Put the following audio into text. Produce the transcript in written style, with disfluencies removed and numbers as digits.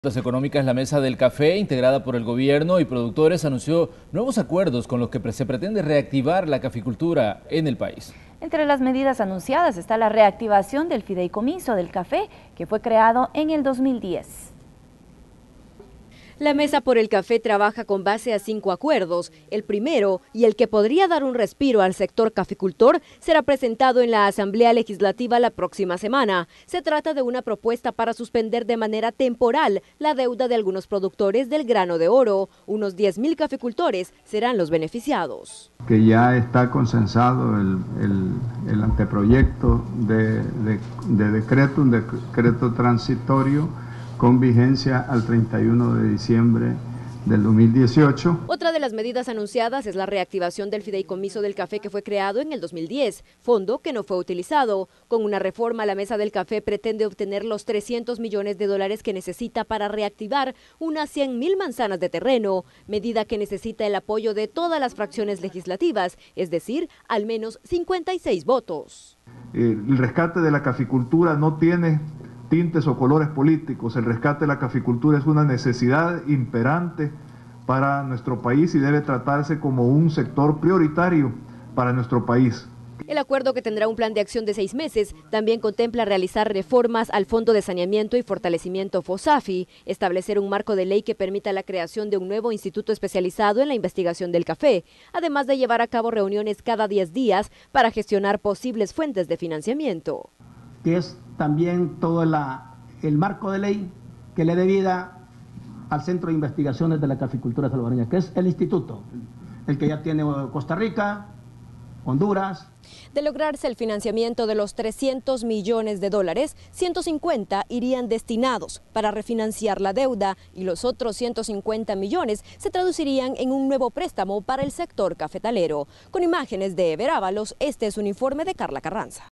Económicas, la Mesa del Café, integrada por el gobierno y productores, anunció nuevos acuerdos con los que se pretende reactivar la caficultura en el país. Entre las medidas anunciadas está la reactivación del fideicomiso del café, que fue creado en el 2010. La Mesa por el Café trabaja con base a 5 acuerdos. El primero, y el que podría dar un respiro al sector caficultor, será presentado en la Asamblea Legislativa la próxima semana. Se trata de una propuesta para suspender de manera temporal la deuda de algunos productores del grano de oro. Unos 10.000 caficultores serán los beneficiados. Que ya está consensado el anteproyecto de decreto, un decreto transitorio con vigencia al 31 de diciembre del 2018. Otra de las medidas anunciadas es la reactivación del fideicomiso del café que fue creado en el 2010, fondo que no fue utilizado. Con una reforma, la Mesa del Café pretende obtener los 300 millones de dólares que necesita para reactivar unas 100.000 manzanas de terreno, medida que necesita el apoyo de todas las fracciones legislativas, es decir, al menos 56 votos. El rescate de la caficultura no tiene tintes o colores políticos. El rescate de la caficultura es una necesidad imperante para nuestro país y debe tratarse como un sector prioritario para nuestro país. El acuerdo, que tendrá un plan de acción de 6 meses, también contempla realizar reformas al Fondo de Saneamiento y Fortalecimiento FOSAFI, establecer un marco de ley que permita la creación de un nuevo instituto especializado en la investigación del café, además de llevar a cabo reuniones cada 10 días para gestionar posibles fuentes de financiamiento. Que es también todo el marco de ley que le dé vida al Centro de Investigaciones de la Caficultura Salvadoreña, que es el instituto, el que ya tiene Costa Rica, Honduras. De lograrse el financiamiento de los 300 millones de dólares, 150 irían destinados para refinanciar la deuda y los otros 150 millones se traducirían en un nuevo préstamo para el sector cafetalero. Con imágenes de Ever Ábalos, este es un informe de Carla Carranza.